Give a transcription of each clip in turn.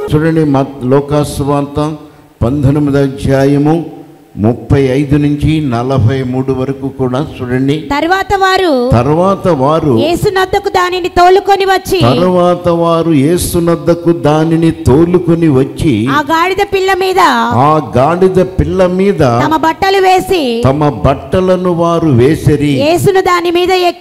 చూడండి, లోకాసువార్త 19వ అధ్యాయము 35 నుంచి 43 వరకు కూడా చూడండి. తర్వాత వారు యేసునద్దకు దానిని తోలుకొని వచ్చి ఆ గాడిద పిల్ల మీద తమ బట్టలను వారు వేసిరి. యేసును దాని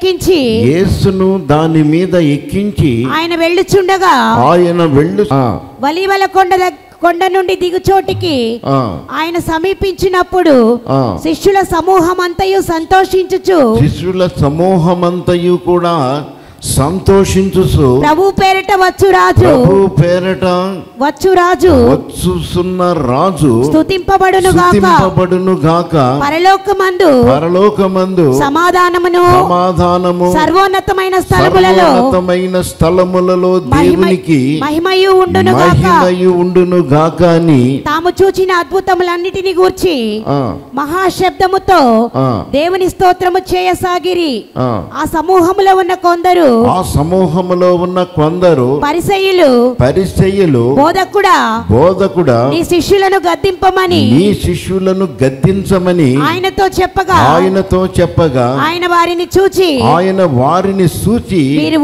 మీద ఎక్కించి ఆయన వెళ్ళుచుండగా ఒలీవల కొండ నుండి దిగుచోటికి ఆయన సమీపించినప్పుడు శిష్యుల సమూహమంతయు కూడా సంతోషించుచు ప్రభు పేరట వచ్చుచున్న రాజు స్తుతింపబడును గాక. పరలోకమందు సమాధానము సర్వోన్నతమైన స్థలములలో దేవునికి మహిమయు ఉండును గాక అని తాము చూచిన అద్భుతములన్నిటిని గూర్చి మహాశబ్దముతో దేవుని స్తోత్రము చేయసాగిరి. ఆ సమూహములో ఉన్న సమూహములో ఉన్న కొందరు పరిసయ్యులు బోధకుడా నీ శిష్యులను గద్దించమని ఆయనతో చెప్పగా ఆయన వారిని చూచి మీరు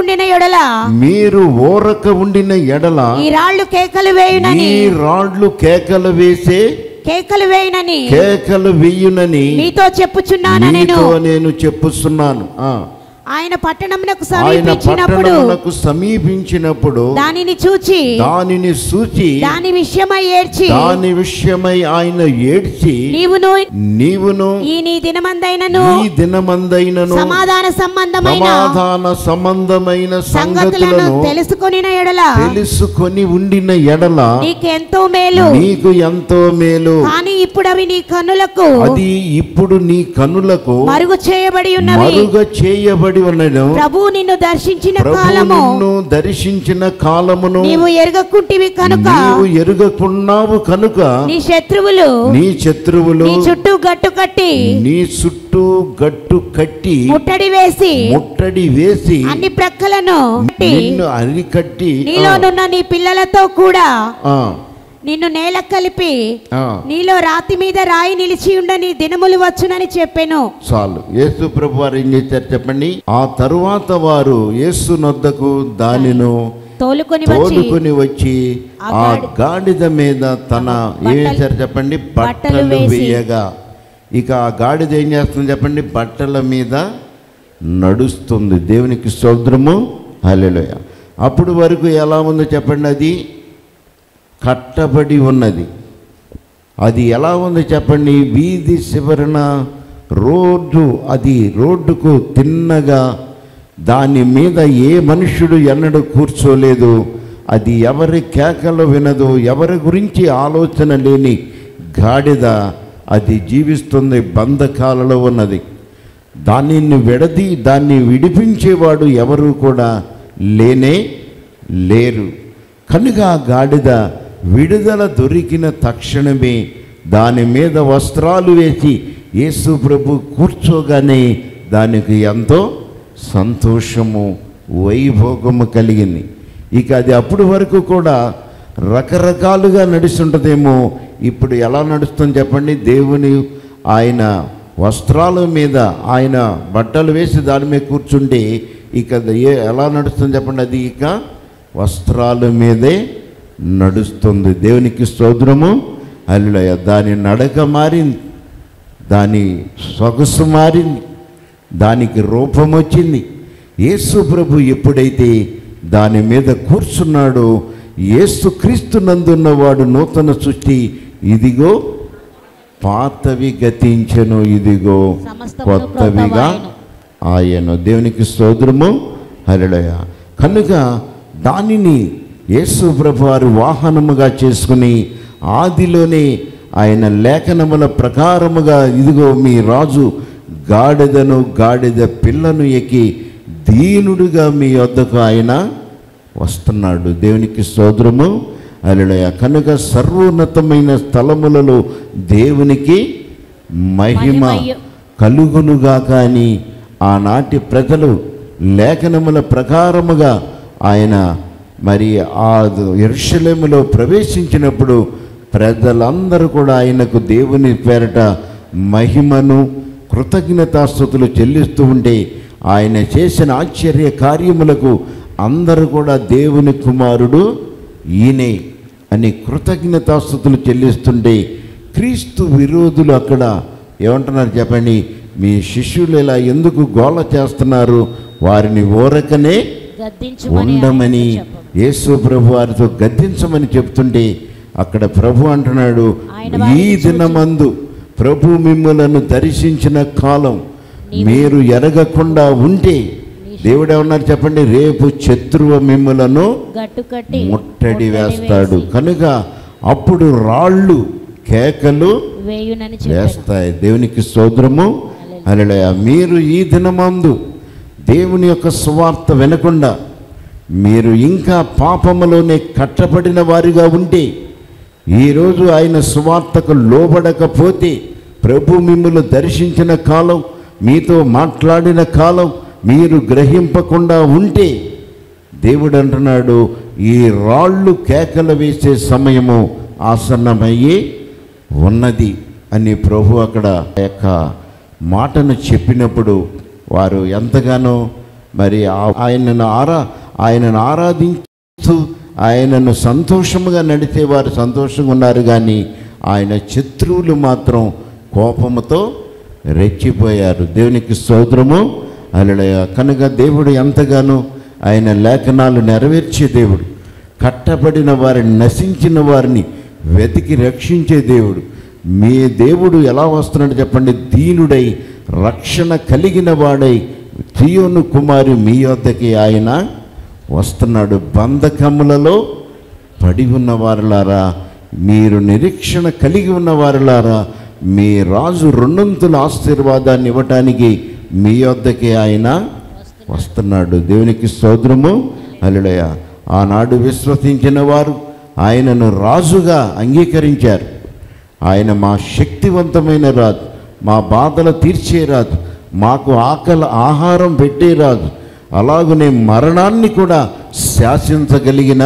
ఊరక ఉండిన ఎడల ఈ రాళ్ళు కేకలు వేయునని నీతో నేను చెప్పుచున్నాను. ఆయన పట్టణమునకు సమీపించినప్పుడు దానిని చూచి దాని విషయమై ఆయన ఏడ్చి నీవును ఈ దినమందైనను సమాధాన సంబంధమైన సంగతులను తెలుసుకొని ఉండిన ఎడల నీకు ఎంతో మేలు. కానీ ఇప్పుడు నీ కన్నులకు మరుగు చేయబడి ప్రభువు నిన్ను దర్శించిన కాలమును నీవు ఎరుగకున్నావు కనుక నీ శత్రువులు నీ చుట్టూ గట్టు కట్టి ముట్టడి వేసి అన్ని ప్రక్కలను నిన్ను అరికట్టి నీలోనున్న నీ పిల్లలతో కూడా నిన్ను నేల కలిపి నీలో రాతి మీద రాయి నిలిచి ఉండని దినములు వచ్చునని చెప్పెను. చాలు. యేసు ప్రభు వారు ఏం చేశారు చెప్పండి. ఆ తరువాత వారు యేసునొద్దకు దానిని తోలుకొని వచ్చి ఆ గాడిద మీద ఏం చేశారు చెప్పండి, బట్టలు వేయగా. ఇక ఆ గాడిద ఏం చేస్తుంది చెప్పండి, బట్టల మీద నడుస్తుంది. దేవునికి స్తోత్రము, హల్లెలూయా. అప్పుడు వరకు ఎలా ఉందో చెప్పండి, అది కట్టబడి ఉన్నది. అది ఎలా ఉంది చెప్పండి, వీధి చివరన రోడ్డుకు తిన్నగా దాని మీద ఏ మనుష్యుడు ఎన్నడూ కూర్చోలేదు. అది ఎవరి కేకలు వినదు, ఎవరి గురించి ఆలోచన లేని గాడిద అది జీవిస్తుంది, బంధకాలలో ఉన్నది. దాన్ని విడిపించేవాడు ఎవరు కూడా లేరు. కనుక ఆ గాడిద విడుదల దొరికిన తక్షణమే దాని మీద వస్త్రాలు వేసి యేసు ప్రభు కూర్చోగానే దానికి ఎంతో సంతోషము, వైభోగము కలిగింది. ఇక అది అప్పటి వరకు కూడా రకరకాలుగా నడుస్తుంటుందేమో, ఇప్పుడు ఎలా నడుస్తుంది చెప్పండి. దేవుని ఆయన వస్త్రాల మీద ఆయన బట్టలు వేసి దాని మీద కూర్చుంటే ఇక ఎలా నడుస్తుంది చెప్పండి, అది ఇక వస్త్రాల మీదే నడుస్తుంది. దేవునికి స్తోత్రము, హల్లెలూయా. దాని నడక మారింది, దాని సొగసు మారింది, దానికి రూపం వచ్చింది. యేసు ప్రభు ఎప్పుడైతే దాని మీద కూర్చున్నాడో, యేసు క్రీస్తు నందున్నవాడు నూతన సృష్టి, ఇదిగో పాతవి గతించెను, ఇదిగో కొత్తవిగా ఆయను. దేవునికి స్తోత్రము, హల్లెలూయా. కనుక దానిని యేసు ప్రభు వారు వాహనముగా చేసుకుని ఆదిలోనే ఆయన లేఖనముల ప్రకారముగా ఇదిగో మీ రాజు గాడిద పిల్లను ఎక్కి దీనుడుగా మీ వద్దకు ఆయన వస్తున్నాడు. దేవునికి స్తోత్రము, హల్లెలూయా. కనుక సర్వోన్నతమైన స్థలములలో దేవునికి మహిమ కలుగునుగాక అని ఆనాటి ప్రజలు లేఖనముల ప్రకారముగా ఆయన మరి ఆ యెరూషలేములో ప్రవేశించినప్పుడు ప్రజలందరూ కూడా ఆయనకు దేవుని పేరట మహిమను కృతజ్ఞతాస్తుతులు చెల్లిస్తూ ఉంటే, ఆయన చేసిన ఆశ్చర్య కార్యములకు అందరూ కూడా దేవుని కుమారుడు ఈయనే అని కృతజ్ఞతాస్తుతులు చెల్లిస్తుంటే, క్రీస్తు విరోధులు అక్కడ ఏమంటున్నారు చెప్పండి? మీ శిష్యులు ఇలా ఎందుకు గోల చేస్తున్నారు, వారిని ఊరకనే ఉండమని యేసు ప్రభు వారితో గద్దించమని చెప్తుంటే, అక్కడ ప్రభు అంటున్నాడు, ఈ దినమందు ప్రభు మిమ్ములను దర్శించిన కాలం మీరు ఎరగకుండా ఉంటే, దేవుడు ఏమన్నారు చెప్పండి? రేపు శత్రువు మిమ్ములను ముట్టడి వేస్తాడు కనుక అప్పుడు రాళ్ళు కేకలు వేస్తాయి. దేవునికి స్తోత్రము. హల్లెలూయా. మీరు ఈ దినమందు దేవుని యొక్క సువార్త వినకుండా మీరు ఇంకా పాపములోనే కట్టబడిన వారిగా ఉంటే, ఈరోజు ఆయన సువార్తకు లోబడకపోతే, ప్రభు మిమ్ములు దర్శించిన కాలం, మీతో మాట్లాడిన కాలం మీరు గ్రహింపకుండా ఉంటే, దేవుడు అంటున్నాడు, ఈ రాళ్ళు కేకలు వేసే సమయము ఆసన్నమయ్యి ఉన్నది అని ప్రభు అక్కడ యొక్క మాటను చెప్పినప్పుడు వారు ఎంతగానో మరి ఆయనను ఆరాధించు ఆయనను సంతోషముగా నడిచే వారు సంతోషంగా ఉన్నారు, కానీ ఆయన శత్రువులు మాత్రం కోపముతో రెచ్చిపోయారు. దేవునికి స్తోత్రము. హల్లెలూయా. కనుక దేవుడు ఎంతగానో ఆయన లేఖనాలు నెరవేర్చే దేవుడు, కట్టబడిన వారిని నశించిన వారిని వెతికి రక్షించే దేవుడు. మీ దేవుడు ఎలా వస్తున్నాడు చెప్పండి? దీనుడై రక్షణ కలిగిన వాడై చీయోను కుమారి మీ వద్దకి ఆయన వస్తున్నాడు. బంధకములలో పడి ఉన్న వారులారా, మీరు నిరీక్షణ కలిగి ఉన్న వారులారా, మీ రాజు రెండొంతుల ఆశీర్వాదాన్ని ఇవ్వటానికి మీ వద్దకి ఆయన వస్తున్నాడు. దేవునికి స్తోత్రము. హల్లెలూయా. ఆనాడు విశ్వసించిన వారు ఆయనను రాజుగా అంగీకరించారు. ఆయన మా శక్తివంతమైన రాజు, మా బాధలు తీర్చే రాజు, మాకు ఆహారం పెట్టే రాజు, అలాగనే మరణాన్ని కూడా శాసించగలిగిన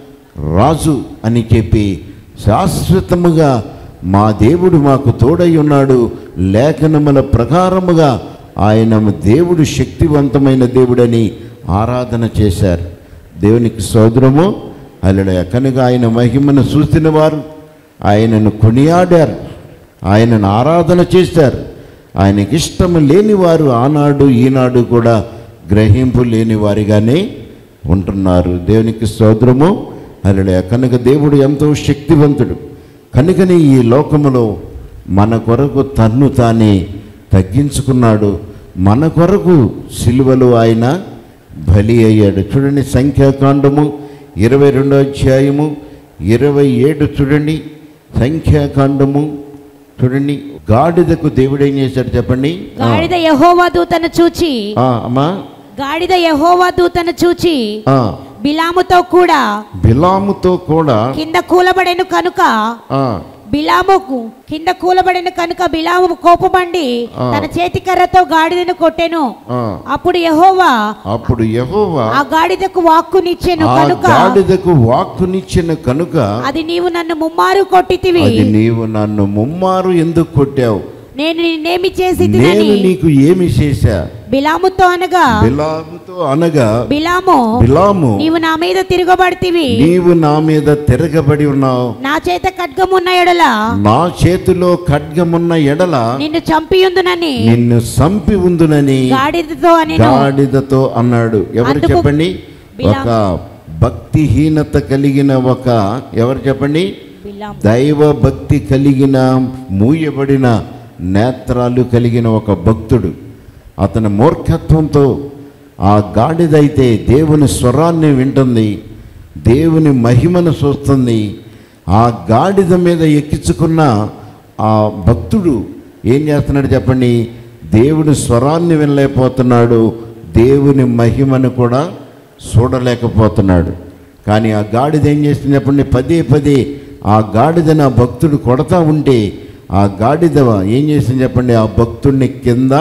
రాజు అని చెప్పి శాశ్వతముగా మా దేవుడు మాకు తోడై ఉన్నాడు, లేఖనముల ప్రకారముగా ఆయన దేవుడు శక్తివంతమైన దేవుడని ఆరాధన చేశారు. దేవునికి స్తోత్రము. హల్లెలూయా. కనుక ఆయన మహిమను చూసిన వారు ఆయనను కొనియాడారు, ఆయనను ఆరాధన చేశారు. ఆయనకి ఇష్టం లేని వారు ఆనాడు ఈనాడు కూడా గ్రహింపు లేని వారిగానే ఉంటున్నారు. దేవునికి స్తోత్రము. హల్లెలూయా. కనుక దేవుడు ఎంతో శక్తివంతుడు. కనుకనే ఈ లోకములో మన కొరకు తన్ను తానే తగ్గించుకున్నాడు. మన కొరకు సిలువలో ఆయన బలి అయ్యాడు. చూడండి, సంఖ్యాకాండము 22వ అధ్యాయము 27 చూడండి. సంఖ్యాకాండము చూడండి. గాడిదకు దేవుడు ఏం చేశాడు చెప్పండి? గాడిద యెహోవా దూతను చూచి గాడిద యెహోవా దూతను చూచి బిలాముతో కూడా కింద కూలబడెను కనుక బిలాము కోపమండి తన చేతి కర్రతో గాడిదను కొట్టెను. అప్పుడు యెహోవా ఆ గాడిదకు వాక్కునిచ్చెను కనుక అది నీవు నన్ను ముమ్మారు కొట్టితివి. నీవు నన్ను ముమ్మారు ఎందుకు కొట్టావు? నేను నిన్నేమి చేసి నీకు ఏమి చేశా? బిలాముతో అనగా బిలాము నీవు నా మీద తిరగబడితివి, నీవు నా మీద తిరగబడి ఉన్నావు. నా చేత ఖడ్గమున్న ఎడల, నా చేతిలో ఖడ్గమున్న ఎడల నిన్ను చంపి ఉందునని గాడిదతో అన్నాడు. ఎవరు చెప్పండి? ఒక భక్తిహీనత కలిగిన ఎవరు చెప్పండి? దైవ భక్తి కలిగిన మూయబడిన నేత్రాలు కలిగిన ఒక భక్తుడు. అతని మూర్ఖత్వంతో ఆ గాడిదైతే దేవుని స్వరాన్ని వింటుంది, దేవుని మహిమను చూస్తుంది. ఆ గాడిద మీద ఎక్కించుకున్న ఆ భక్తుడు ఏం చేస్తున్నాడు చెప్పండి? దేవుని స్వరాన్ని వినలేకపోతున్నాడు, దేవుని మహిమను కూడా చూడలేకపోతున్నాడు. కానీ ఆ గాడిద ఏం చేస్తుంది చెప్పండి? పదే ఆ గాడిదని ఆ భక్తుడు కొడతా ఉంటే ఆ గాడిద ఏం చేసింది చెప్పండి? ఆ భక్తుడిని కింద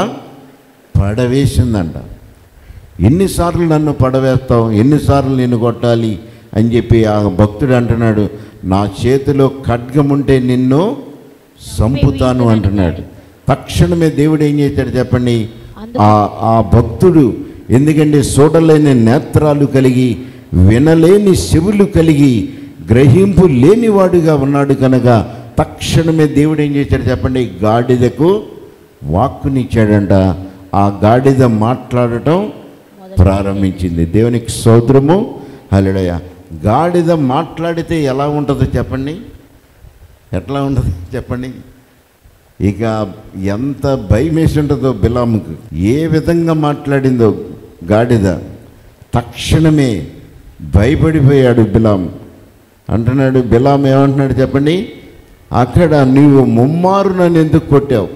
పడవేసిందంట. ఎన్నిసార్లు నన్ను పడవేస్తావు, ఎన్నిసార్లు నేను కొట్టాలి అని చెప్పి ఆ భక్తుడు అంటున్నాడు, నా చేతిలో ఖడ్గముంటే నిన్ను సంపుతాను అంటున్నాడు. తక్షణమే దేవుడు ఏం చేశాడు చెప్పండి, ఆ భక్తుడు ఎందుకంటే చూడలేని నేత్రాలు కలిగి వినలేని చెవులు కలిగి గ్రహింపు లేనివాడుగా ఉన్నాడు కనుక తక్షణమే దేవుడు ఏం చేశాడు చెప్పండి, గాడిదకు వాక్కునిచ్చాడంట. ఆ గాడిద మాట్లాడటం ప్రారంభించింది. దేవునికి స్తోత్రము, హల్లెలూయా. గాడిద మాట్లాడితే ఎలా ఉంటుందో చెప్పండి, ఎట్లా ఉంటుంది చెప్పండి. ఇక ఎంత భయమేసి ఉంటుందో బిలాముకు. ఏ విధంగా మాట్లాడిందో గాడిద, తక్షణమే భయపడిపోయాడు బిలాం. అంటున్నాడు, బిలాం ఏమంటున్నాడు చెప్పండి, అక్కడ నీవు ముమ్మారు నన్ను ఎందుకు కొట్టావు,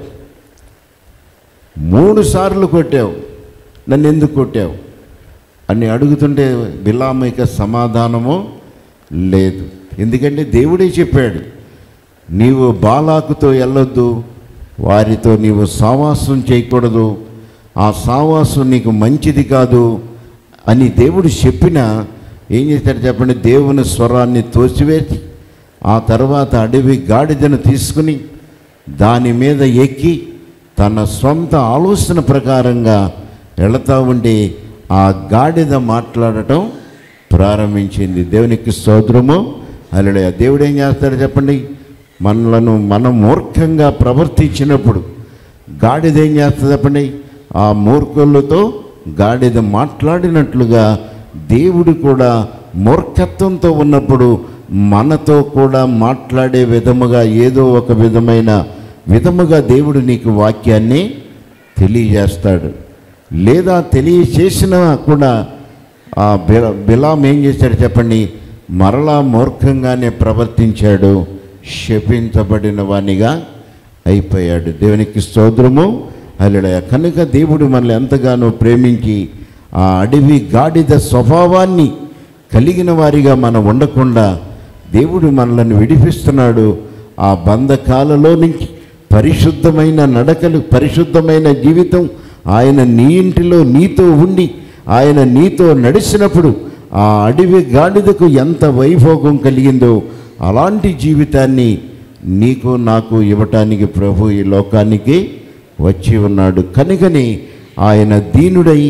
3 సార్లు కొట్టావు, నన్ను ఎందుకు కొట్టావు అని అడుగుతుంటే బిలాము ఇక సమాధానము లేదు. ఎందుకంటే దేవుడే చెప్పాడు, నీవు బాలాకుతో వెళ్ళొద్దు, వారితో నీవు సావాసం చేయకూడదు, ఆ సావాసం నీకు మంచిది కాదు అని దేవుడు చెప్పినా ఏం చేశాడు చెప్పండి, దేవుని స్వరాన్ని తోసివేసి ఆ తర్వాత అడవి గాడిదను తీసుకుని దాని మీద ఎక్కి తన సొంత ఆలోచన ప్రకారంగా వెళతా ఉండి ఆ గాడిద మాట్లాడటం ప్రారంభించింది. దేవునికి స్తోత్రము, హల్లెలూయా. దేవుడు ఏం చేస్తాడు చెప్పండి, మనం మూర్ఖంగా ప్రవర్తించినప్పుడు గాడిద ఏం చేస్తుంది చెప్పండి, ఆ మూర్ఖులతో గాడిద మాట్లాడినట్లుగా దేవుడు కూడా మూర్ఖత్వంతో ఉన్నప్పుడు మనతో కూడా మాట్లాడే విధముగా ఏదో ఒక విధముగా దేవుడు నీకు వాక్యాన్ని తెలియజేస్తాడు. లేదా తెలియచేసినా కూడా ఆ బిలాం ఏం చేశాడు చెప్పండి, మరలా మూర్ఖంగానే ప్రవర్తించాడు, శపించబడిన వానిగా అయిపోయాడు. దేవునికి స్తోత్రము, హల్లెలూయా. కనుక దేవుడు మనల్ని ఎంతగానో ప్రేమించి ఆ అడవి గాడిద స్వభావాన్ని కలిగిన వారిగా మనం ఉండకుండా దేవుడు మనల్ని విడిపిస్తున్నాడు. ఆ బంధకాలలో నుంచి పరిశుద్ధమైన నడకలు, పరిశుద్ధమైన జీవితం, ఆయన నీ ఇంటిలో నీతో ఉండి ఆయన నీతో నడిచినప్పుడు ఆ అడవి గాడిదకు ఎంత వైభోగం కలిగిందో అలాంటి జీవితాన్ని నీకు నాకు ఇవ్వటానికి ప్రభు ఈ లోకానికి వచ్చి ఉన్నాడు. కనుకని ఆయన దీనుడై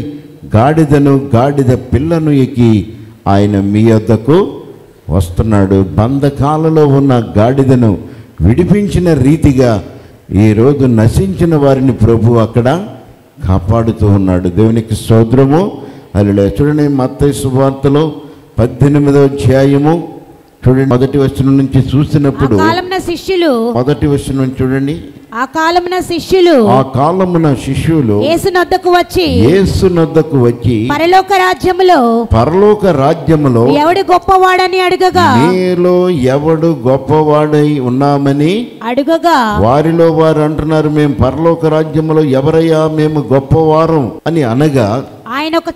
గాడిద పిల్లను ఎక్కి ఆయన మీ వద్దకు వస్తున్నాడు. బంధకాలలో ఉన్న గాడిదను విడిపించిన రీతిగా ఈరోజు నశించిన వారిని ప్రభు అక్కడ కాపాడుతూ ఉన్నాడు. దేవునికి స్తోత్రము, హల్లెలూయా. చూడండి, మత్తయి సువార్తలో 18వ అధ్యాయము చూడండి, 1వ వచనం నుంచి చూసినప్పుడు మొదటి వచనం నుంచి చూడండి. ఆ కాలమున శిష్యులు యేసునొద్దకు వచ్చి పరలోక రాజ్యములో ఎవడు గొప్పవాడని అడగగా, మీలో ఎవడు గొప్పవాడై ఉన్నామని అడగగా, వారిలో వారు అంటున్నారు, మేము పరలోక రాజ్యములో ఎవరయ్యా మేము గొప్పవారం అని అనగా, ఆయన ఒక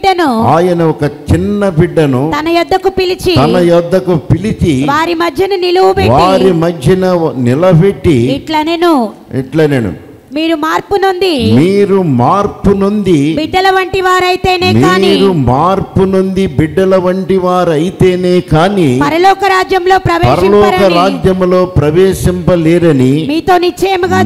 చిన్న బిడ్డను తన యొద్దకు పిలిచి వారి మధ్యన నిలవబెట్టి ఇట్లా నేను మీరు మార్పు నొంది బిడ్డల వంటి వారైతేనే కానీ పరలోక రాజ్యములో ప్రవేశింపలేరని మీతో నిశ్చయముగా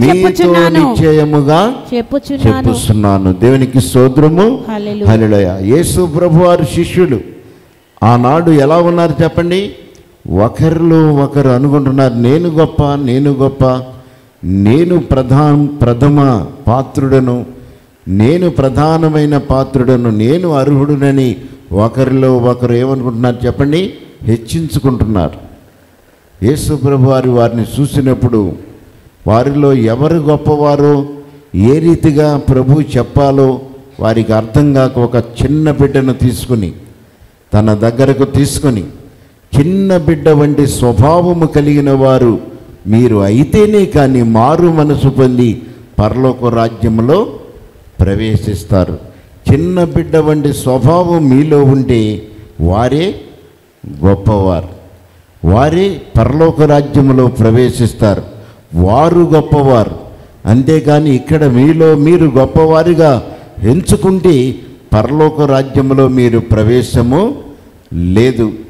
చెప్పుచున్నాను. దేవునికి స్తోత్రము, హల్లెలూయా. యేసు ప్రభువారి శిష్యులు ఆనాడు ఎలా ఉన్నారు చెప్పండి, ఒకరిలో ఒకరు అనుకుంటున్నారు, నేను గొప్ప, నేను ప్రథమ పాత్రుడను, నేను ప్రధానమైన పాత్రుడను, నేను అర్హుడునని ఒకరిలో ఒకరు ఏమనుకుంటున్నారు చెప్పండి, హెచ్చించుకుంటున్నారు. యేసు ప్రభు వారిని చూసినప్పుడు వారిలో ఎవరు గొప్పవారో ఏ రీతిగా ప్రభు చెప్పాలో వారికి అర్థం కాక ఒక చిన్న బిడ్డను తీసుకుని తన దగ్గరకు తీసుకొని, చిన్న బిడ్డ వంటి స్వభావము కలిగిన వారు మీరు అయితేనే కానీ మారు మనసు పొంది పరలోక రాజ్యంలో ప్రవేశిస్తారు. చిన్న బిడ్డ వంటి స్వభావం మీలో ఉంటే వారే గొప్పవారు, వారే పరలోక రాజ్యంలో ప్రవేశిస్తారు, వారు గొప్పవారు. అంతేకాని ఇక్కడ మీలో మీరు గొప్పవారిగా ఎంచుకుంటే పరలోక రాజ్యంలో మీరు ప్రవేశము లేదు.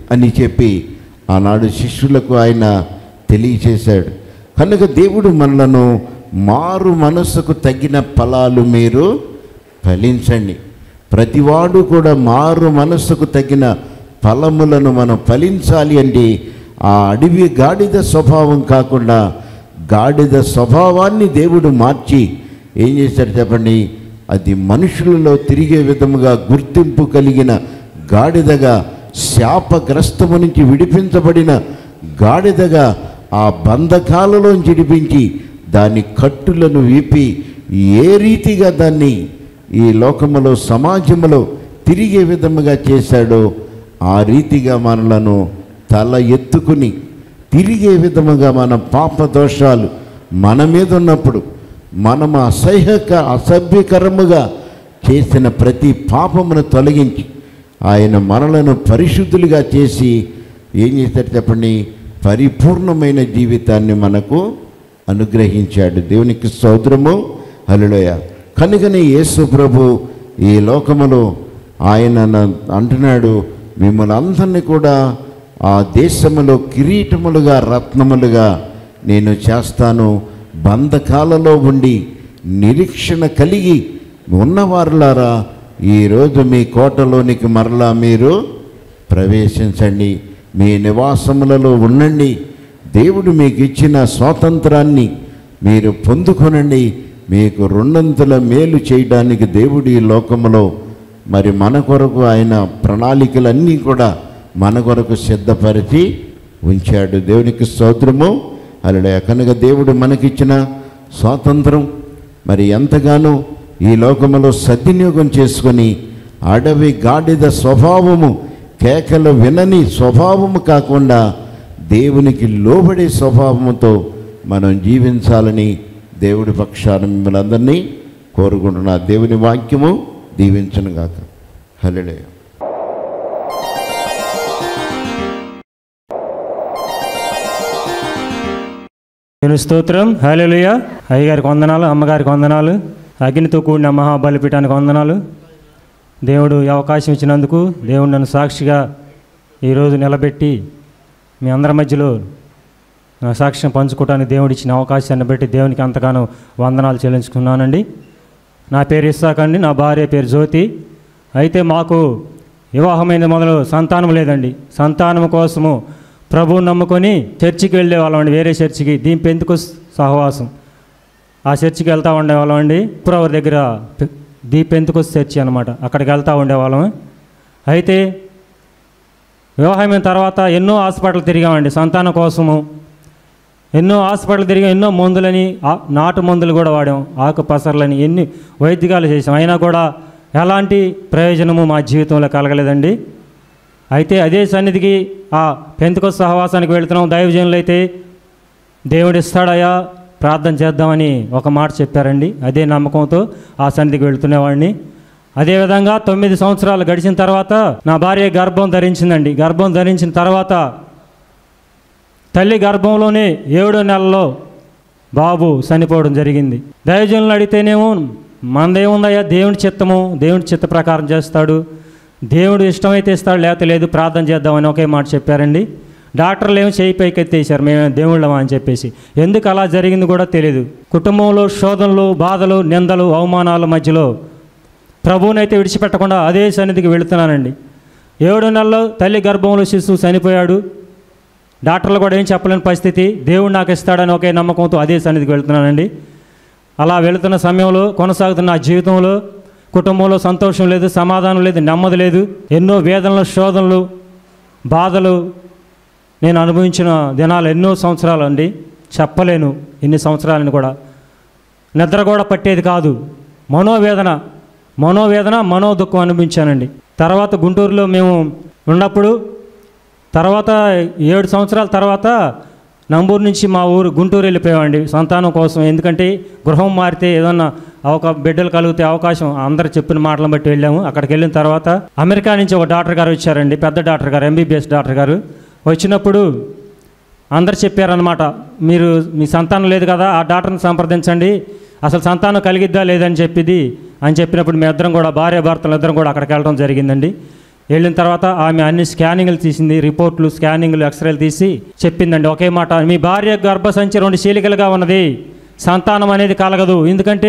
అని చెప్పి ఆనాడు శిష్యులకు ఆయన తెలియచేశాడు. కనుక దేవుడు మనలను మారు మనస్సుకు తగిన ఫలాలు మీరు ఫలించండి. ప్రతివాడు కూడా మారు మనస్సుకు తగిన ఫలములను మనం ఫలించాలి అంటే ఆ అడవి గాడిద స్వభావం కాకుండా గాడిద స్వభావాన్ని దేవుడు మార్చి ఏం చేశాడు చెప్పండి? అది మనుషులలో తిరిగే విధముగా గుర్తింపు కలిగిన గాడిదగా, శాపగ్రస్తము నుంచి విడిపించబడిన గాడిదగా ఆ బంధకాలలోంచి విడిపించి దాని కట్టులను విప్పి ఏ రీతిగా దాన్ని ఈ లోకములో సమాజంలో తిరిగే విధముగా చేశాడో ఆ రీతిగా మనలను తల ఎత్తుకుని తిరిగే విధముగా మన పాప దోషాలు మన మీద ఉన్నప్పుడు మనము అసభ్యకరముగా చేసిన ప్రతి పాపమును తొలగించి ఆయన మనలను పరిశుద్ధులుగా చేసి ఏం చేశాడు చెప్పండి? పరిపూర్ణమైన జీవితాన్ని మనకు అనుగ్రహించాడు. దేవునికి స్తోత్రము, హల్లెలూయ. కనుకనే యేసు ప్రభు ఈ లోకములో ఆయన అంటున్నాడు, మిమ్మల్ని అందరినీ కూడా ఆ దేశములో కిరీటములుగా రత్నములుగా నేను చేస్తాను. బంధకాలలో ఉండి నిరీక్షణ కలిగి ఉన్నవారులారా ఈరోజు మీ కోటలోనికి మరలా మీరు ప్రవేశించండి, మీ నివాసములలో ఉండండి. దేవుడు మీకు ఇచ్చిన స్వాతంత్రాన్ని మీరు పొందుకొనండి. మీకు రెండంతుల మేలు చేయడానికి దేవుడు ఈ లోకములో మరి మన కొరకు ఆయన ప్రణాళికలన్నీ కూడా మన కొరకు సిద్ధపరిచి ఉంచాడు. దేవునికి స్తోత్రము, హల్లెలూయా. కనుక దేవుడు మనకిచ్చిన స్వాతంత్రం మరి ఎంతగానో ఈ లోకములో సద్వినియోగం చేసుకొని అడవి గాడిద స్వభావము, కేకలు వినని స్వభావము కాకుండా దేవునికి లోబడే స్వభావముతో మనం జీవించాలని దేవుడి పక్షాన మిమ్మల్ని అందరినీ కోరుకుంటున్నా. దేవుని వాక్యము దీవించునుగాక. హల్లెలూయా. స్తోత్రం, హల్లెలూయా. అయ్యగారికి వందనాలు, అమ్మగారికి వందనాలు, అగ్నితో కూడిన మహాబలిపీఠానికి వందనాలు. దేవుడు ఈ అవకాశం ఇచ్చినందుకు, దేవుడు నన్ను సాక్షిగా ఈరోజు నిలబెట్టి మీ అందరి మధ్యలో సాక్ష్యం పంచుకోవడానికి దేవుడు ఇచ్చిన అవకాశాన్ని బట్టి దేవునికి అంతగానో వందనాలు చెల్లించుకున్నానండి. నా పేరు ఇస్సాక్ అండి, నా భార్య పేరు జ్యోతి. అయితే మాకు వివాహమైన మొదలు సంతానం లేదండి. సంతానం కోసము ప్రభువు నమ్ముకొని చర్చికి వెళ్ళేవాళ్ళం అండి, వేరే చర్చికి, దీని పెంతుకొస్ సహవాసం. ఆ చర్చికి వెళ్తూ ఉండేవాళ్ళం అండి. పురవర్ దగ్గర దీ పెంతుకొస్ చర్చి అనమాట, అక్కడికి వెళ్తూ ఉండేవాళ్ళం. అయితే వివాహమైన తర్వాత ఎన్నో హాస్పిటల్ తిరిగామండి సంతానం కోసము. ఎన్నో హాస్పిటల్ తిరిగాం, ఎన్నో మందులని, నాటు మందులు కూడా వాడాం, ఆకు పసర్లని, ఎన్ని వైద్యాలు చేసాం. అయినా కూడా ఎలాంటి ప్రయోజనము మా జీవితంలో కలగలేదండి. అయితే అదే సన్నిధికి ఆ పెంతుకొస్ సహవాసానికి వెళుతున్నాం. దైవజనులు అయితే దేవుడు ఇస్తాడయా, ప్రార్థన చేద్దామని ఒక మాట చెప్పారండి. అదే నమ్మకంతో ఆ సన్నిధికి వెళుతునేవాడిని. అదేవిధంగా 9 సంవత్సరాలు గడిచిన తర్వాత నా భార్య గర్భం ధరించిందండి. గర్భం ధరించిన తర్వాత తల్లి గర్భంలోనే 7వ నెలలో బాబు చనిపోవడం జరిగింది. దైవజనులు అడిగితేనేమో మనదేముందయ్యా, దేవుని చిత్తము, దేవుని చిత్త ప్రకారం చేస్తాడు, దేవుడు ఇష్టమైతే ఇస్తాడు, లేకపోతే లేదు, ప్రార్థన చేద్దామని ఒకే మాట చెప్పారండి. డాక్టర్లు ఏమో చేయి పైకెత్తేసారు, మేము దేవుళ్ళమా అని చెప్పేసి. ఎందుకు అలా జరిగింది కూడా తెలియదు. కుటుంబంలో శోధనలు, బాధలు, నిందలు, అవమానాల మధ్యలో ప్రభువునైతే విడిచిపెట్టకుండా అదే సన్నిధికి వెళుతున్నానండి. 7వ నెలలో తల్లి గర్భంలో శిశువు చనిపోయాడు. డాక్టర్లు కూడా ఏం చెప్పలేని పరిస్థితి. దేవుడు నాకు ఇస్తాడని ఒకే నమ్మకంతో అదే సన్నిధికి వెళుతున్నానండి. అలా వెళుతున్న సమయంలో కొనసాగుతున్న నా జీవితంలో కుటుంబంలో సంతోషం లేదు, సమాధానం లేదు, నెమ్మది లేదు. ఎన్నో వేదనలు, శోధనలు, బాధలు నేను అనుభవించిన దినాలు ఎన్నో సంవత్సరాలు అండి, చెప్పలేను ఎన్ని సంవత్సరాలని కూడా. నిద్ర కూడా పట్టేది కాదు. మనోవేదన మనోదుఖం అనిపించానండి. తర్వాత గుంటూరులో మేము ఉన్నప్పుడు తర్వాత 7 సంవత్సరాల తర్వాత నంబూరు నుంచి మా ఊరు గుంటూరు వెళ్ళిపోయామండి సంతానం కోసం. ఎందుకంటే గృహం మారితే ఏదన్నా బిడ్డలు కలిగితే అవకాశం, అందరు చెప్పిన మాటలను బట్టి వెళ్ళాము. అక్కడికి వెళ్ళిన తర్వాత అమెరికా నుంచి ఒక డాక్టర్ గారు వచ్చారండి, పెద్ద డాక్టర్ గారు, MBBS డాక్టర్ గారు. వచ్చినప్పుడు అందరు చెప్పారనమాట, మీరు మీ సంతానం లేదు కదా, ఆ డాక్టర్ని సంప్రదించండి, అసలు సంతానం కలిగిద్దా లేదని చెప్పినప్పుడు మేమిద్దరం కూడా, భార్య భర్తలు ఇద్దరం కూడా అక్కడికి వెళ్ళడం జరిగిందండి. వెళ్ళిన తర్వాత ఆమె అన్ని స్కానింగ్లు తీసింది, రిపోర్ట్లు, స్కానింగ్లు, ఎక్స్రేలు తీసి చెప్పిందండి ఒకే మాట, మీ భార్య గర్భసంచి 2 చీలికలుగా ఉన్నది, సంతానం అనేది కలగదు. ఎందుకంటే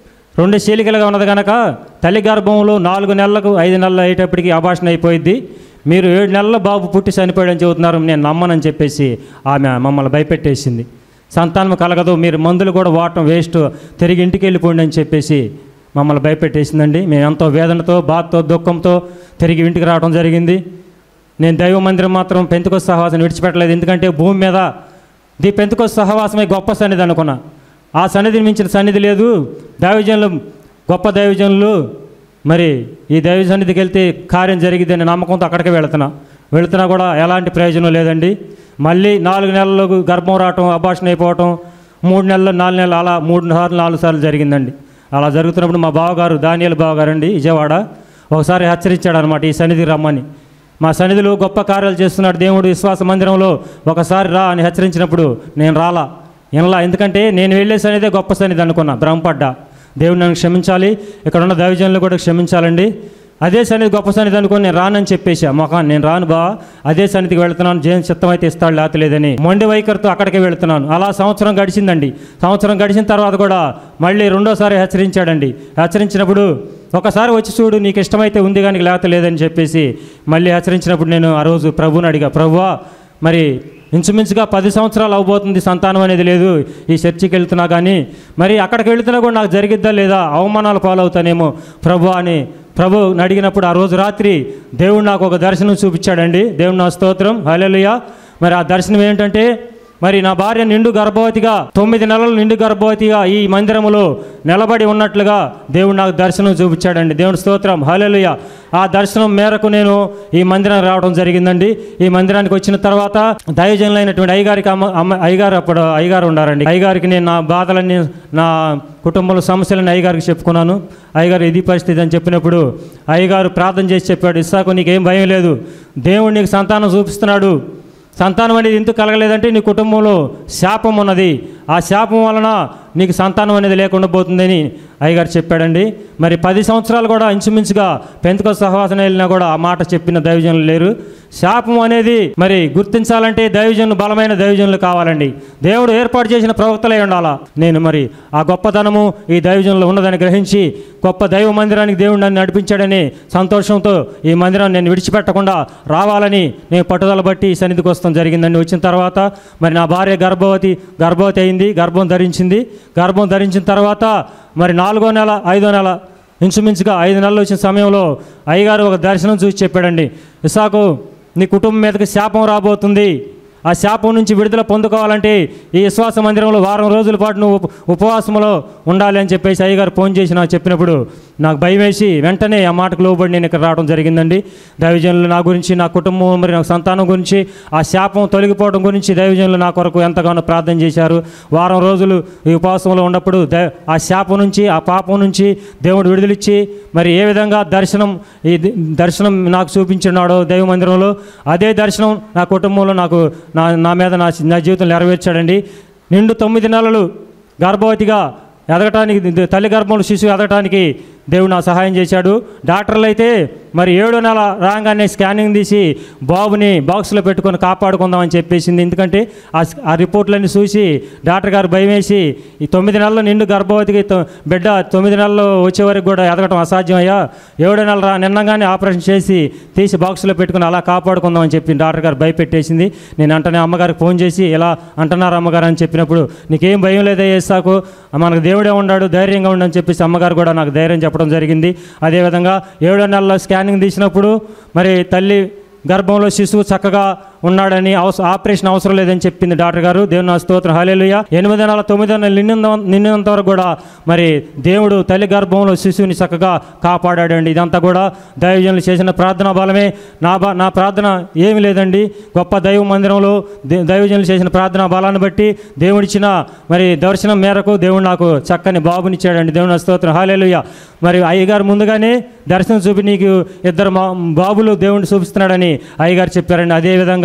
2 చీలికలుగా ఉన్నది కనుక తల్లి గర్భంలో 4 నెలలకు 5 నెలలు అయ్యేటప్పటికి అబార్షన్ అయిపోయింది, మీరు 7 నెలల బాబు పుట్టి చనిపోయాడని చెబుతున్నారు, నేను నమ్మనని చెప్పేసి ఆమె మమ్మల్ని భయపెట్టేసింది. సంతానం కలగదు, మీరు మందులు కూడా వాడటం వేస్ట్, తిరిగి ఇంటికి వెళ్ళిపోండి అని చెప్పేసి మమ్మల్ని భయపెట్టేసిందండి. మేము ఎంతో వేదనతో, బాధతో, దుఃఖంతో తిరిగి ఇంటికి రావడం జరిగింది. నేను దైవ మందిరం మాత్రం పెంతెకొస్తు సహవాసాన్ని విడిచిపెట్టలేదు. ఎందుకంటే భూమి మీద పెంతెకొస్తు సహవాసమే గొప్ప సన్నిధి అనుకున్నా. ఆ సన్నిధిని మించిన సన్నిధి లేదు. దైవజనులు, గొప్ప దైవజనులు, మరి ఈ దైవ సన్నిధికి వెళ్తే కార్యం జరిగిద్దని నమ్మకంతో అక్కడికి వెళుతున్నా కూడా ఎలాంటి ప్రయోజనం లేదండి. మళ్ళీ 4 నెలలకు గర్భం రావటం, అబార్షన్ అయిపోవటం, 3 నెలలు 4 నెలలు అలా 3 సార్లు 4 సార్లు జరిగిందండి. అలా జరుగుతున్నప్పుడు మా బావగారు, దానియేలు బావగారు అండి, విజయవాడ, ఒకసారి హెచ్చరించాడు అనమాట, ఈ సన్నిధికి రమ్మని. మా సన్నిధిలో గొప్ప కార్యాలు చేస్తున్నాడు దేవుడు, విశ్వాస మందిరంలో ఒకసారి రా అని హెచ్చరించినప్పుడు నేను రాలా, వినలా. ఎందుకంటే నేను వెళ్ళే సన్నిధే గొప్ప సన్నిధి అనుకున్నా, భ్రమపడ్డా. దేవుడు నన్ను క్షమించాలి, ఇక్కడ ఉన్న దైవజనులు కూడా క్షమించాలండి. అదే సన్నిధి గొప్ప సన్నిధి అనుకుని నేను రానని చెప్పేసా. మొఖాన్ని నేను రాను బా, అదే సన్నిధికి వెళుతున్నాను, జైన్ చిత్తం అయితే ఇస్తాడు, లేతలేదని మొండి వైఖరితో అక్కడికే వెళుతున్నాను. అలా సంవత్సరం గడిచిందండి. సంవత్సరం గడిచిన తర్వాత కూడా మళ్ళీ 2వ సారి హెచ్చరించాడండి. హెచ్చరించినప్పుడు ఒకసారి వచ్చి చూడు, నీకు ఇష్టమైతే ఉంది కానీ లేతలేదని చెప్పేసి మళ్ళీ హెచ్చరించినప్పుడు నేను ఆ రోజు ప్రభువుని అడిగా, ప్రభువా మరి ఇంచుమించుగా 10 సంవత్సరాలు అవబోతుంది, సంతానం అనేది లేదు, ఈ చర్చికి వెళ్తున్నా కానీ మరి అక్కడికి వెళుతున్నా కూడా నాకు జరిగిద్దా లేదా, అవమానాలు పాలవుతానేమో ప్రభు అని ప్రభుని అడిగినప్పుడు ఆ రోజు రాత్రి దేవుడు నాకు ఒక దర్శనం చూపించాడండి. దేవుడు నా స్తోత్రం, హల్లెలూయా. మరి ఆ దర్శనం ఏంటంటే, మరి నా భార్య నిండు గర్భవతిగా 9 నెలలు నిండు గర్భవతిగా ఈ మందిరములో నిలబడి ఉన్నట్లుగా దేవుడు నాకు దర్శనం చూపించాడండి. దేవుని స్తోత్రం, హల్లెలూయా. ఆ దర్శనం మేరకు నేను ఈ మందిరానికి రావడం జరిగిందండి. ఈ మందిరానికి వచ్చిన తర్వాత దైవజనులైనటువంటి అయ్యగారు అప్పుడు అయ్యగారు ఉండారండి. అయ్యగారికి నేను నా బాధలన్నీ, నా కుటుంబంలో సమస్యలని అయ్యగారికి చెప్పుకున్నాను. అయ్యగారు ఇది పరిస్థితి అని చెప్పినప్పుడు అయ్యగారు ప్రార్థన చేసి చెప్పాడు, ఇస్సాకు నీకేం భయం లేదు, దేవుడు నీకు సంతానం చూపిస్తున్నాడు. సంతానం అనేది ఎందుకు కలగలేదంటే నీ కుటుంబంలో శాపం ఉన్నది, ఆ శాపం వలన నీకు సంతానం అనేది లేకుండా పోతుందని అయ్యగారు చెప్పాడండి. మరి 10 సంవత్సరాలు కూడా ఇంచుమించుగా పెంతెకొస్తు సహవాసం వెళ్ళినా కూడా ఆ మాట చెప్పిన దైవజనులు లేరు. శాపం అనేది మరి గుర్తించాలంటే దైవజనులు, బలమైన దైవజనులు కావాలండి. దేవుడు ఏర్పాటు చేసిన ప్రవక్తలై ఉండాలా. నేను మరి ఆ గొప్పతనము ఈ దైవజనులు ఉన్నదని గ్రహించి గొప్ప దైవ మందిరానికి దేవుడు నన్ను నడిపించాడని సంతోషంతో ఈ మందిరాన్ని నేను విడిచిపెట్టకుండా రావాలని నేను పట్టుదల బట్టి ఈ సన్నిధికి వస్తాం జరిగిందండి. వచ్చిన తర్వాత మరి నా భార్య గర్భవతి అయింది, గర్భం ధరించింది. గర్భం ధరించిన తర్వాత మరి 4వ నెల 5వ నెల ఇంచుమించుగా 5 నెలలు వచ్చిన సమయంలో అయ్యగారు ఒక దర్శనం చూసి చెప్పాడండి, ఇస్సాకు నీ కుటుంబం మీదకి శాపం రాబోతుంది, ఆ శాపం నుంచి విడుదల పొందుకోవాలంటే ఈ విశ్వాస మందిరంలో 1 వారం రోజుల పాటు నువ్వు ఉపవాసంలో ఉండాలి అని చెప్పేసి అయ్యగారు ఫోన్ చేసి నాకు చెప్పినప్పుడు నాకు భయం వేసి వెంటనే ఆ మాటకు లోబడి నేను ఇక్కడ రావడం జరిగిందండి. దైవజనులు నా గురించి, నా కుటుంబం, మరి నాకు సంతానం గురించి, ఆ శాపం తొలగిపోవడం గురించి దైవజనులు నా కొరకు ఎంతగానో ప్రార్థన చేశారు. 1 వారం రోజులు ఈ ఉపవాసంలో ఉన్నప్పుడు ఆ శాపం నుంచి, ఆ పాపం నుంచి దేవుడు విడుదలిచ్చి మరి ఏ విధంగా ఈ దర్శనం నాకు చూపించున్నాడో దైవ మందిరంలో, అదే దర్శనం నా కుటుంబంలో నాకు నా మీద నా జీవితం నెరవేర్చాడండి. నిండు 9 నెలలు గర్భవతిగా ఎదగటానికి, తల్లి గర్భంలో శిశువు ఎదగటానికి దేవుడు నా సహాయం చేశాడు. డాక్టర్లు అయితే మరి 7వ నెల రాగానే స్కానింగ్ తీసి బాబుని బాక్స్లో పెట్టుకొని కాపాడుకుందామని చెప్పేసింది. ఎందుకంటే ఆ రిపోర్ట్లన్నీ చూసి డాక్టర్ గారు భయం వేసి ఈ 9 నెలలు నిండు గర్భవతికి బిడ్డ 9 నెలలు వచ్చే వరకు కూడా ఎదగటం అసాధ్యమయ్యా, 7వ నెల నిన్నగానే ఆపరేషన్ చేసి తీసి బాక్స్లో పెట్టుకుని అలా కాపాడుకుందామని చెప్పి డాక్టర్ గారు భయపెట్టేసింది. నేను అంటనే అమ్మగారికి ఫోన్ చేసి ఇలా అంటున్నారు అమ్మగారు అని చెప్పినప్పుడు నీకేం భయం లేదా యేసాకు, మనకు దేవుడే ఉన్నాడు, ధైర్యంగా ఉండని చెప్పేసి అమ్మగారు కూడా నాకు ధైర్యం చెప్పడం జరిగింది. అదేవిధంగా 7వ నెలలో స్కానింగ్ తీసినప్పుడు మరి తల్లి గర్భంలో శిశువు చక్కగా ఉన్నాడని, ఆపరేషన్ అవసరం లేదని చెప్పింది డాక్టర్ గారు. దేవుని స్తోత్రం, హల్లెలూయా. 8వ నెల 9వ నెల నిన్నంత వరకు కూడా మరి దేవుడు తల్లి గర్భంలో శిశువుని చక్కగా కాపాడాడండి. ఇదంతా కూడా దైవజనులు చేసిన ప్రార్థనా బలమే. నా ప్రార్థన ఏమి లేదండి, గొప్ప దైవ మందిరంలో దైవజనులు చేసిన ప్రార్థనా బలాన్ని బట్టి దేవుడిచ్చిన మరి దర్శనం మేరకు దేవుడు నాకు చక్కని బాబునిచ్చాడండి. దేవుని స్తోత్రం, హల్లెలూయా. మరి అయ్యగారు ముందుగానే దర్శనం చూపి నీకు 2 బాబులు దేవుడిని చూపిస్తున్నాడని అయ్యగారు చెప్పారండి. అదేవిధంగా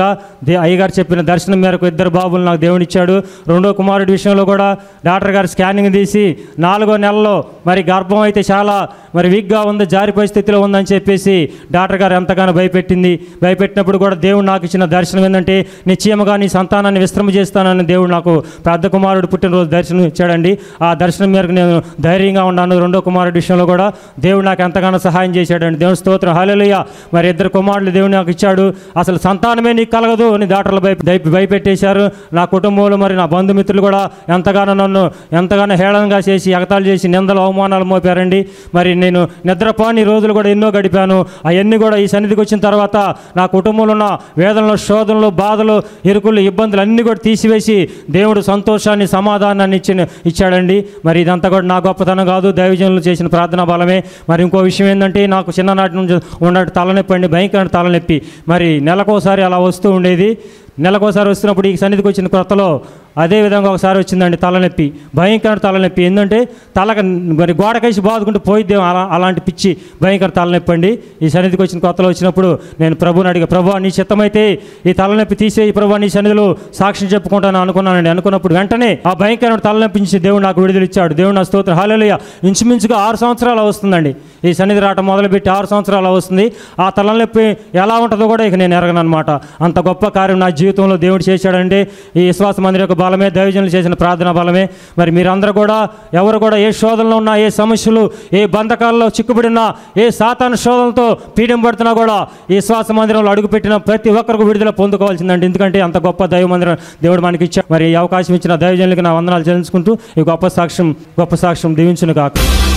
కదా, అయ్యగారు చెప్పిన దర్శనం మేరకు 2 బాబులు నాకు దేవుడిచ్చాడు. 2వ కుమారుడి విషయంలో కూడా డాక్టర్ గారు స్కానింగ్ తీసి 4వ నెలలో మరి గర్భం అయితే చాలా మరి వీక్గా ఉంది, జారిపోయే స్థితిలో ఉందని చెప్పేసి డాక్టర్ గారు ఎంతగానో భయపెట్టినప్పుడు కూడా దేవుడు నాకు ఇచ్చిన దర్శనం ఏంటంటే, నిశ్చయముగా నీ సంతానాన్ని విశ్రమ చేస్తానని దేవుడు నాకు పెద్ద కుమారుడు పుట్టినరోజు దర్శనం ఇచ్చాడండి. ఆ దర్శనం మేరకు నేను ధైర్యంగా ఉన్నాను. 2వ కుమారుడి విషయంలో కూడా దేవుడు నాకు ఎంతగానో సహాయం చేశాడండి. దేవుని స్తోత్రం, హల్లెలూయా. మరి 2 కుమారులు దేవుడు నాకు ఇచ్చాడు. అసలు సంతానమే నీకు కలగదు అని డాక్టర్లు భయపెట్టేశారు. నా కుటుంబంలో మరి నా బంధుమిత్రులు కూడా నన్ను ఎంతగానో హేళనగా చేసి, ఎగతాళి చేసి, నిందలు అవమానాలు మోపారండి. మరి నేను నిద్రపోని రోజులు కూడా ఎన్నో గడిపాను. అవన్నీ కూడా ఈ సన్నిధికి వచ్చిన తర్వాత నా కుటుంబంలో ఉన్న వేదనలు, శోధనలు, బాధలు, ఇరుకులు, ఇబ్బందులు అన్నీ కూడా తీసివేసి దేవుడు సంతోషాన్ని, సమాధానాన్ని ఇచ్చాడండి. మరి ఇదంతా కూడా నా గొప్పతనం కాదు, దైవజనులు చేసిన ప్రార్థనా బలమే. మరి ఇంకో విషయం ఏంటంటే, నాకు చిన్ననాటి నుంచి ఉన్నట్టు తలనొప్పి అండి, భయంకరమైన తలనొప్పి. మరి నెలకోసారి అలా వస్తూ ఉండేది. నెలకోసారి వస్తున్నప్పుడు ఈ సన్నిధికి వచ్చిన కొత్తలో అదేవిధంగా ఒకసారి వచ్చిందండి తలనొప్పి, భయంకర తలనొప్పి. ఏంటంటే మరి గోడకేసి బాదుకుంటూ పోయిద్దేమో అలాంటి పిచ్చి భయంకర తలనొప్పి అండి. ఈ సన్నిధికి వచ్చిన కొత్తలో వచ్చినప్పుడు నేను ప్రభుని అడిగా, ప్రభు నీ చిత్తమైతే ఈ తలనొప్పి తీసేయి ప్రభు, నీ సన్నిధిలో సాక్ష్యం చెప్పుకుంటాను అనుకున్నానండి. అనుకున్నప్పుడు వెంటనే ఆ భయంకరమైన తలనొప్పి నుంచి దేవుడు నాకు విడుదలిచ్చాడు. దేవుడు నా స్తోత్రం, హల్లెలూయా. ఇంచుమించుగా 6 సంవత్సరాలు వస్తుందండి ఈ సన్నిధి రావటం మొదలుపెట్టి 6 సంవత్సరాలు వస్తుంది. ఆ తలనొప్పి ఎలా ఉంటుందో కూడా ఇక నేను ఎరగను అనమాట. అంత గొప్ప కార్యం నా జీవితంలో దేవుడు చేశాడంటే ఈ విశ్వాస మందిరం యొక్క బలమే, దైవజనులు చేసిన ప్రార్థన బలమే. మరి మీరందరూ కూడా ఎవరు కూడా ఏ శోధనలో ఉన్నా, ఏ సమస్యలు, ఏ బంధకాల్లో చిక్కుబడినా, ఏ సాతాను శోధనలతో పీడింపడుతున్నా కూడా ఈ విశ్వాస మందిరంలో అడుగుపెట్టిన ప్రతి ఒక్కరికి విడుదల పొందుకోవాల్సిందండి. ఎందుకంటే అంత గొప్ప దైవ మందిరం దేవుడు మనకి ఇచ్చాడు. మరి ఈ అవకాశం ఇచ్చిన దైవజనులకి నా వందనాలు చెల్లించుకుంటూ ఈ గొప్ప సాక్ష్యం దీవించును కాక.